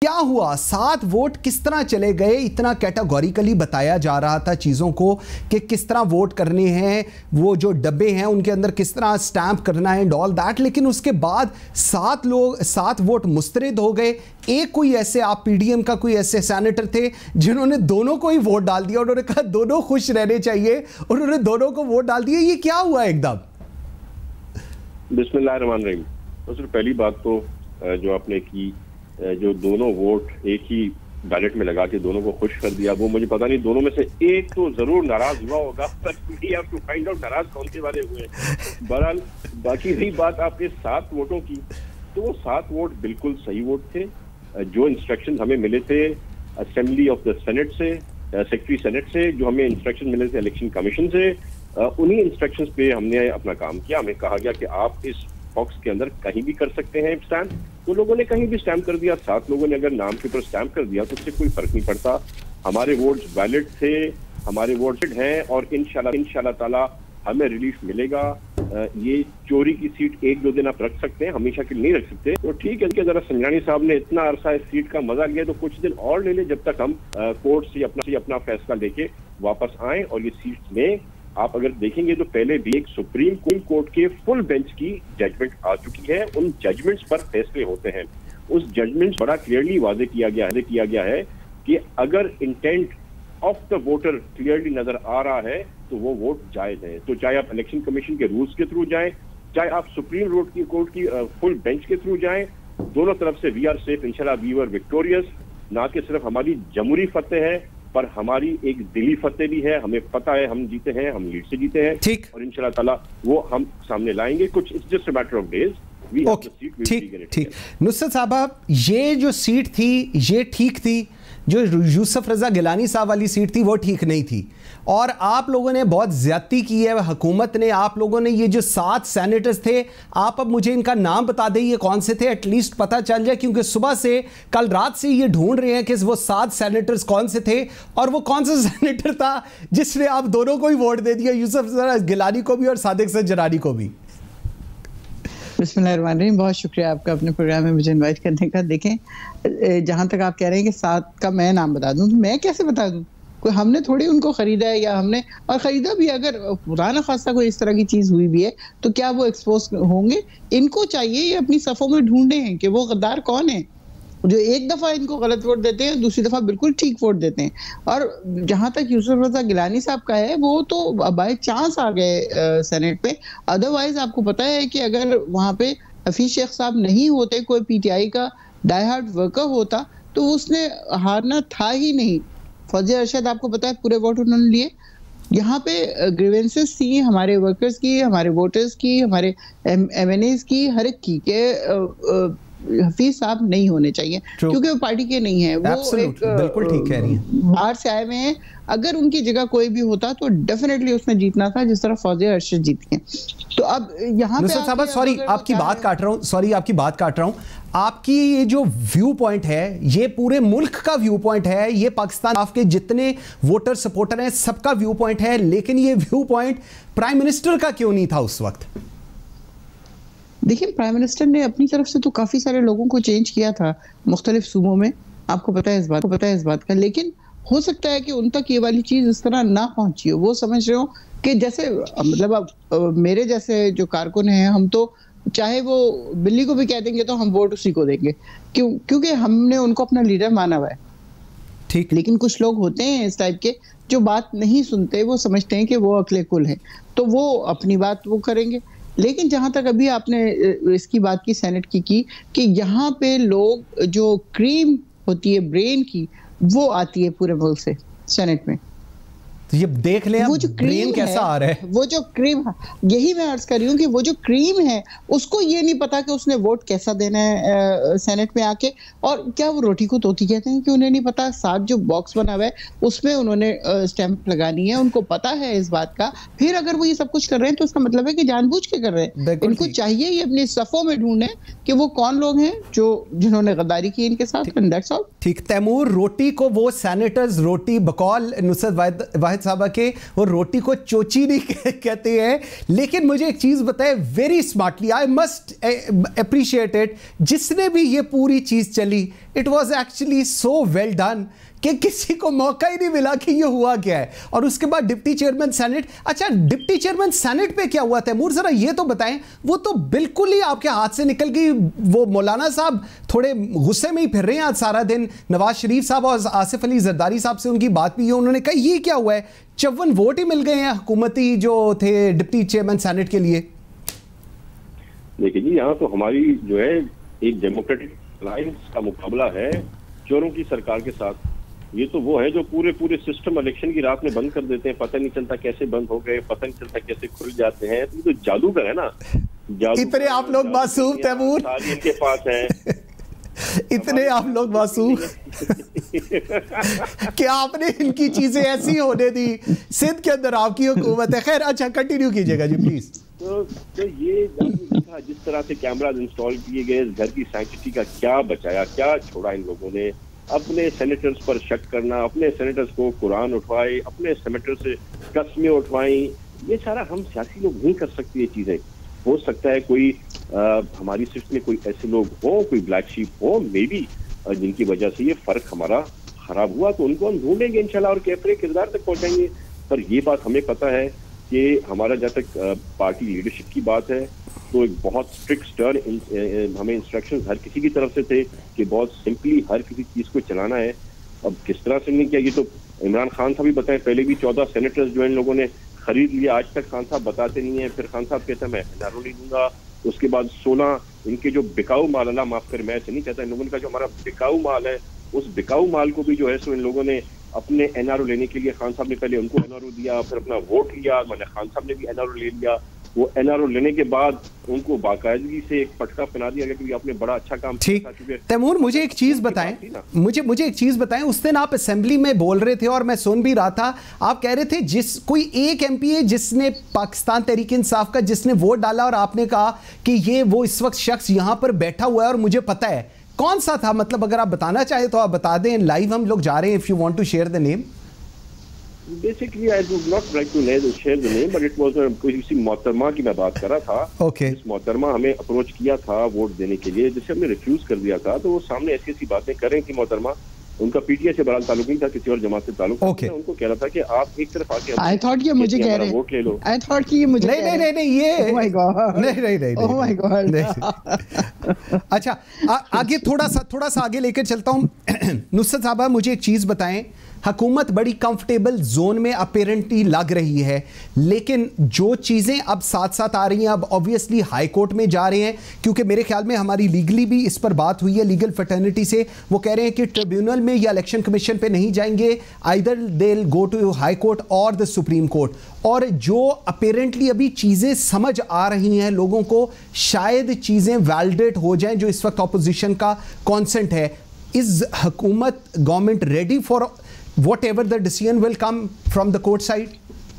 क्या हुआ? 7 वोट किस तरह चले गए? इतना कैटेगोरिकली बताया जा रहा था चीज़ों को कि किस तरह वोट करने हैं, वो जो डब्बे हैं उनके अंदर किस तरह स्टैंप करना है एंड ऑल दैट, लेकिन उसके बाद 7 वोट मुस्तरद हो गए। एक कोई ऐसे, आप पीडीएम का कोई ऐसे सेनेटर थे जिन्होंने दोनों को ही वोट डाल दिया, उन्होंने कहा दोनों खुश रहने चाहिए, उन्होंने दोनों को वोट डाल दिया। ये क्या हुआ एकदम? बिस्मिल्लाहिर्रहमानिर्रहीम। तो सिर्फ पहली बात तो जो आपने की, जो दोनों वोट एक ही बैलेट में लगा के दोनों को खुश कर दिया, वो मुझे पता नहीं, दोनों में से एक तो जरूर नाराज हुआ होगा, टू फाइंड आउट नाराज कौन से वाले हुए। बहरहाल बाकी रही बात आपके 7 वोटों की, तो वो 7 वोट बिल्कुल सही वोट थे। जो इंस्ट्रक्शन हमें मिले थे असेंबली ऑफ द सेनेट से, सेक्रेटरी सेनेट से, जो हमें इंस्ट्रक्शन मिले थे इलेक्शन कमीशन से, उन्हीं इंस्ट्रक्शंस पे हमने अपना काम किया। हमें कहा गया कि आप इस बॉक्स के अंदर कहीं भी कर सकते हैं स्टैम्प, तो लोगों ने कहीं भी स्टैम्प कर दिया। 7 लोगों ने अगर नाम के ऊपर स्टैम्प कर दिया तो उससे कोई फर्क नहीं पड़ता। हमारे वोट्स वैलिड थे, हमारे वोट्स हैं और इंशाल्लाह ताला हमें रिलीफ मिलेगा। ये चोरी की सीट 1-2 दिन आप रख सकते हैं, हमेशा के लिए नहीं रख सकते। तो ठीक है कि जरा संजानी साहब ने इतना अरसा इस सीट का मजा लिया, तो कुछ दिन और ले ले जब तक हम कोर्ट से अपना फैसला लेके वापस आए और ये सीट लें। आप अगर देखेंगे तो पहले भी एक सुप्रीम कोर्ट के फुल बेंच की जजमेंट आ चुकी है, उन जजमेंट्स पर फैसले होते हैं। उस जजमेंट बड़ा क्लियरली वाजे किया गया है कि अगर intent of the voter clearly नजर आ रहा है तो वो वोट जायज है। तो चाहे आप इलेक्शन कमीशन के रूल्स के थ्रू जाएं, चाहे आप सुप्रीम कोर्ट की फुल बेंच के थ्रू जाएं, दोनों तरफ से वी आर सेफ, इंशाल्लाह वी वर विक्टोरियस। ना कि सिर्फ हमारी जमहूरी फतेह है पर हमारी एक दिली फतेह भी है। हमें पता है हम जीते हैं, हम लीड से जीते हैं, ठीक, और इंशाल्लाह ताला वो हम सामने लाएंगे। कुछ it's just a matter of days. ठीक। नुसरत साहबा, ये जो सीट थी ये ठीक थी, जो यूसुफ रजा गिलानी साहब वाली सीट थी वो ठीक नहीं थी, और आप लोगों ने बहुत ज्यादती की है हुकूमत ने। आप लोगों ने ये जो 7 सेनेटर्स थे, आप अब मुझे इनका नाम बता दें ये कौन से थे, एटलीस्ट पता चल जाए, क्योंकि सुबह से कल रात से ये ढूंढ रहे हैं कि वो 7 सेनेटर्स कौन से थे और वो कौन सा सेनेटर था जिसने आप दोनों को ही वोट दे दिया, यूसुफ रजा गिलानी को भी और सादिक सज्जरानी को भी। बिस्मिल्लाहिर्रहमानिर्रहीम। बहुत शुक्रिया आपका अपने प्रोग्राम में मुझे इनवाइट करने का। देखें, जहां तक आप कह रहे हैं कि 7 का मैं नाम बता दूं, तो मैं कैसे बता दूं? कोई हमने थोड़ी उनको खरीदा है, या हमने और खरीदा भी अगर पुराना खासा कोई इस तरह की चीज हुई भी है तो क्या वो एक्सपोज होंगे? इनको चाहिए ये अपनी सफों में ढूंढे हैं कि वो गद्दार कौन है, जो एक दफा इनको गलत वोट देते हैं, दूसरी दफा बिल्कुल ठीक वोट देते हैं। और जहां तक यूसुफ रजा गिलानी साहब का है, वो तो बाय चांस आ गए सेनेट पे। अदरवाइज आपको पता है कि अगर वहां पे हफीज शेख साहब नहीं होते, कोई पीटीआई का डाई हार्ड वर्कर होता, तो उसने हारना था ही नहीं। फौजिया अरशद आपको पता है पूरे वोट उन्होंने लिए। यहाँ पे ग्रीवेंसेस थी हमारे वर्कर्स की, हमारे वोटर्स की, हमारे एमएनएस की, हर एक की के हफीज साहब नहीं होने चाहिए क्योंकि वो पार्टी के नहीं है, वो एक बिल्कुल ठीक कह रही हैं, बाहर से आए हुए हैं। अगर उनकी जगह कोई भी होता तो डेफिनेटली उसने जीतना था, जिस तरह फौजिया अरशद जीती हैं। तो अब यहाँ पे सॉरी आपकी बात काट रहा हूँ, आपकी ये जो व्यू पॉइंट है ये पूरे मुल्क का व्यू पॉइंट है, ये पाकिस्तान आपके जितने वोटर सपोर्टर हैं सबका व्यू पॉइंट है, लेकिन ये व्यू पॉइंट प्राइम मिनिस्टर का क्यों नहीं था उस वक्त? देखिए, प्राइम मिनिस्टर ने अपनी तरफ से तो काफी सारे लोगों को चेंज किया था मुख्तलिफ सूबों में, आपको पता है इस बात का, लेकिन हो सकता है कि उन तक ये वाली चीज इस तरह ना पहुंची हो। वो समझ रहे हो कि जैसे मतलब अब मेरे जैसे जो कारकुन हैं, हम तो चाहे वो बिल्ली को भी कह देंगे तो हम वोट उसी को देंगे, क्योंकि हमने उनको अपना लीडर माना हुआ है। ठीक, लेकिन कुछ लोग होते हैं इस टाइप के जो बात नहीं सुनते, वो समझते हैं कि वो अकले कुल हैं, तो वो अपनी बात वो करेंगे। लेकिन जहां तक अभी आपने इसकी बात की सेनेट की कि यहाँ पे लोग, जो क्रीम होती है ब्रेन की, वो आती है पूरे मुल्क से सेनेट में। तो ये देख ले वो जो क्रीम कैसा आ रहा है, वो जो क्रीम, यही मैं अर्ज कर रही हूँ कि वो जो क्रीम है उसको ये नहीं पता कि उसने वोट कैसा देना है सेनेट में आके। और क्या वो रोटी को तोती कहते हैं कि उन्हें नहीं पता? 7 जो बॉक्स बना हुआ है उसमें उन्होंने स्टैंप लगानी है, उनको पता है इस बात का। फिर अगर वो ये सब कुछ कर रहे हैं तो उसका मतलब है कि जानबूझ के कर रहे हैं। इनको चाहिए ये अपनी सफों में ढूंढे कि वो कौन लोग हैं जिन्होंने गद्दारी की इनके साथ। ठीक, तैमूर, रोटी को वो सेनेटर्स रोटी बकौल नुसरत वाहिद वाहिद साहबा के वो रोटी को चोची नहीं कहते हैं, लेकिन मुझे एक चीज़ बताए, very smartly, I must appreciate it, जिसने भी ये पूरी चीज़ चली, it was actually so well done कि किसी को मौका ही नहीं मिला कि ये हुआ क्या है। और उसके बाद डिप्टी चेयरमैन सेनेट, अच्छा डिप्टी चेयरमैन सेनेट पे क्या हुआ? तैमूर जरा ये तो बताएं, वो तो बिल्कुल ही आपके हाथ से निकल गई। वो मौलाना साहब थोड़े गुस्से में ही फिर रहे हैं आज सारा दिन। नवाज शरीफ साहब और आसिफ अली जरदारी साहब से उनकी बात भी है, उन्होंने कहा ये क्या हुआ है, 54 वोट ही मिल गए हैं हुकूमती जो थे डिप्टी चेयरमैन सेनेट के लिए। देखिए जी, यहाँ तो हमारी जो है एक डेमोक्रेटिक अलायंस का मुकाबला है चोरों की सरकार के साथ। ये तो वो है जो पूरे सिस्टम इलेक्शन की रात में बंद कर देते हैं, पता नहीं चलता कैसे बंद हो गए, पता नहीं चलता कैसे खुल जाते हैं। तो जादूगर है ना, इतने आप लोग मासूम तैमूर, इनके पास है इतने आप लोग मासूम क्या आपने इनकी चीजें ऐसी होने दी? सिंध के अंदर आपकी हुकूमत है। खैर अच्छा कंटिन्यू कीजिएगा जी प्लीज। तो ये देखा जिस तरह से कैमरा इंस्टॉल किए गए, इस घर की सैंक्टिटी का क्या बचाया, क्या छोड़ा इन लोगों ने? अपने सेनेटर्स पर शक करना, अपने सेनेटर्स को कुरान उठवाए, अपने सेनेटर से कस्में उठवाई, ये सारा हम सियासी लोग नहीं कर सकते। ये चीजें हो सकता है कोई हमारी सिस्टम में कोई ऐसे लोग हो, कोई ब्लैक शीप हो मे बी, जिनकी वजह से ये फर्क हमारा खराब हुआ, तो उनको हम ढूंढेंगे इंशाल्लाह और कैफरे किरदार तक पहुंचाएंगे। पर ये बात हमें पता है कि हमारा जहाँ तक पार्टी लीडरशिप की बात है, तो एक बहुत स्ट्रिक्ट स्टर्न हमें इंस्ट्रक्शंस हर किसी की तरफ से थे कि बहुत सिंपली हर किसी चीज को चलाना है। अब किस तरह से नहीं किया, ये तो इमरान खान साहब भी बताएं, पहले भी 14 सेनेटर्स जो इन लोगों ने खरीद लिया, आज तक खान साहब बताते नहीं है। फिर खान साहब कहते हैं मैं एनआरओ नहीं दूंगा। उसके बाद 16 इनके जो बिकाऊ माल, अल्लाह माफ कर, मैं ऐसे नहीं कहता, इन लोगों का जो हमारा बिकाऊ माल है, उस बिकाऊ माल को भी जो है सो इन लोगों ने अपने एनआरओ लेने के लिए, खान साहब ने पहले उनको एनआरओ दिया, फिर अपना वोट लिया, मैंने खान साहब ने भी एनआरओ ले लिया। वो एनआरओ लेने के बाद उनको बाकायदगी से एक पटका पहना दिया गया कि आपने बड़ा अच्छा काम किया। तैमूर मुझे एक चीज बताएं, मुझे एक चीज बताएं, उस दिन आप असेंबली में बोल रहे थे और मैं सुन भी रहा था, आप कह रहे थे जिस कोई एक एमपीए जिसने पाकिस्तान तहरीक इंसाफ का जिसने वोट डाला, और आपने कहा कि ये वो इस वक्त शख्स यहां पर बैठा हुआ है और मुझे पता है कौन सा था। मतलब अगर आप बताना चाहे तो आप बता दें, लाइव हम लोग जा रहे हैं, if you want to share the name. Basically, I would not like to share the name, but it was किसी मोहतरमा की मैं बात कर रहा था। Okay. इस मोहतरमा हमें अप्रोच किया था वोट देने के लिए, जिसे हमने रिफ्यूज कर दिया था। तो वो सामने ऐसी ऐसी बातें कर रही थी मोहतरमा, उनका पीटीआई से बहरहाल ताल्लुक नहीं था, किसी और जमात से ताल्लुक था। Okay. उनको कह रहा था कि आप एक तरफ आके I thought ये मुझे कह रहे हैं वोट ले लो। I thought कि ये मुझे नहीं ये Oh my God. नहीं Oh my God. अच्छा आगे थोड़ा सा आगे लेकर चलता हूं। नुसरत साहबा मुझे एक चीज बताएं, हुकूमत बड़ी कंफर्टेबल जोन में अपेरेंटली लग रही है, लेकिन जो चीज़ें अब साथ साथ आ रही हैं, अब ऑब्वियसली हाई कोर्ट में जा रहे हैं, क्योंकि मेरे ख्याल में हमारी लीगली भी इस पर बात हुई है लीगल फर्टर्निटी से। वो कह रहे हैं कि ट्रिब्यूनल में या इलेक्शन कमीशन पे नहीं जाएंगे, either they will go to high court और द सुप्रीम कोर्ट। और जो अपेरेंटली अभी चीज़ें समझ आ रही हैं लोगों को, शायद चीज़ें वैलिडेट हो जाएं जो इस वक्त ऑपोजिशन का कॉन्सेंट है। इज हुकूमत government ready for whatever the decision will come from the court side?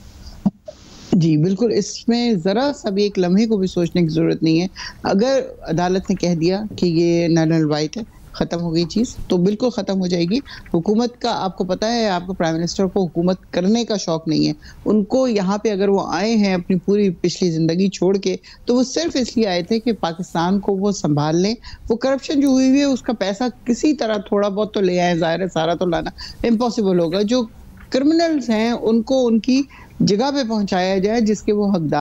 जी बिल्कुल, इसमें ज़रा सा भी एक लम्हे को भी सोचने की ज़रूरत नहीं है। अगर अदालत ने कह दिया कि ये नल एंड वाइट है, ख़त्म हो गई चीज़, तो बिल्कुल ख़त्म हो जाएगी। हुकूमत का आपको पता है, आपको प्राइम मिनिस्टर को हुकूमत करने का शौक़ नहीं है। उनको यहाँ पे अगर वो आए हैं अपनी पूरी पिछली ज़िंदगी छोड़ के, तो वो सिर्फ इसलिए आए थे कि पाकिस्तान को वो संभाल लें। वो करप्शन जो हुई है उसका पैसा किसी तरह थोड़ा बहुत तो ले आए, ज़ाहिर है सारा तो लाना इम्पॉसिबल होगा। जो क्रिमिनल्स हैं उनको उनकी जगह पे पहुँचाया जाए जिसके वो हकदार